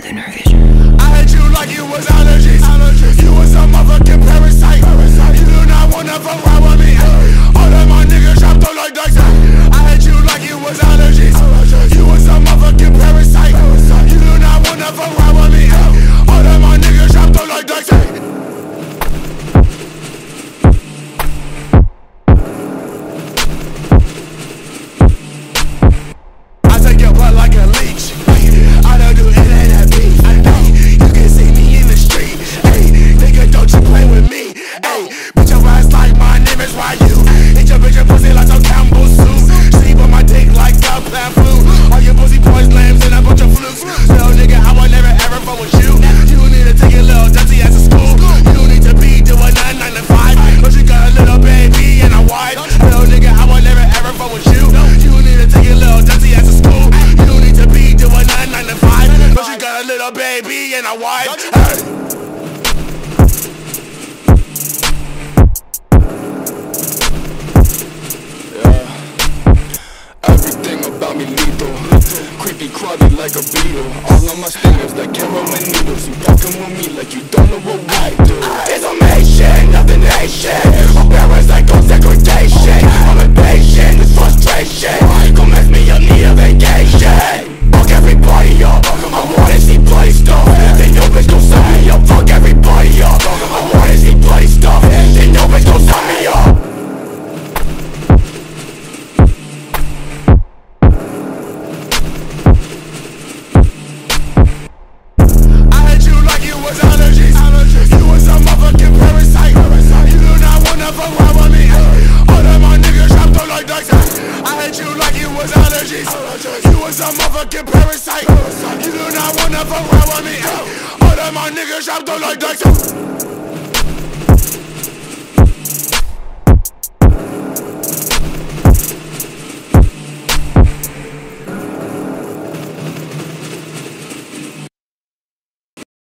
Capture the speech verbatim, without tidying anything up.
Lunar Vision. I hit you like it was allergies. allergies. You was a motherfucking parasite. parasite. You do not wanna fuck around with me. All of my niggas dropped up like dice. I hit you like it was allergies. allergies. You was a motherfucking parasite. parasite. You do not wanna fuck around with me. All of my niggas dropped up like dice. I take your blood like a leech. I don't do it at that beat. You can see me in the street. Hey, nigga, don't you play with me. Hey, bitch, your ass like my name is Ryu. Hit your bitch, your pussy like some Campbell soup. Sleep on my dick like a plant flu. All your pussy boys lambs and a bunch of flukes. So nigga, I will never ever fuck with you. You need to take a little dirty ass to school. You need to be doing nine nine to five. But you got a little baby and a wife. So nigga, I will never ever fuck with you. You need to take a little dirty ass to school. You need to be doing nine nine to five. But you got a little baby and a wife. Hey. Everything about me lethal, creepy crawly like a beetle. All of my stingers like heroin needles. You fucking with me like you don't know what I do. It's a nation, nothing nation. My parents like on segregation. I'm impatient, it's frustration. Come mess me up, need a vacation. Fuck everybody up, I wanna see bloody stuff. They know bitch gon' sign me up. Fuck everybody up, I wanna see bloody stuff. They know bitch gon' sign me up. Was allergies. allergies. You was a motherfucking parasite. parasite. You do not wanna fuck around with me. All of my niggas dropped up like dice. I hit you like it was allergies. allergies. You was a motherfucking parasite. parasite. You do not wanna fuck around with me. All of my niggas dropped up like dice.